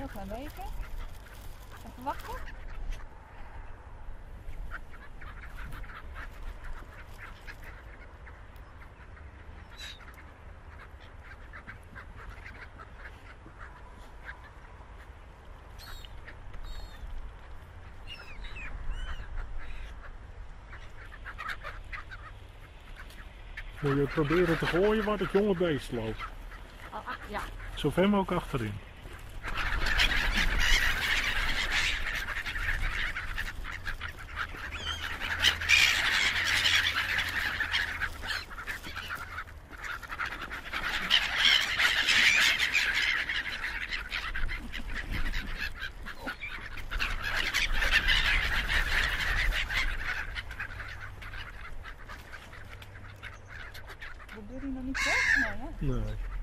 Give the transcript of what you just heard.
heel klein beetje. Even wachten. Moet je proberen te gooien waar het jonge beest loopt. Ja. Zo ver mogelijk achterin. Dat doet hij nog niet weg? Nee, hè? Nee.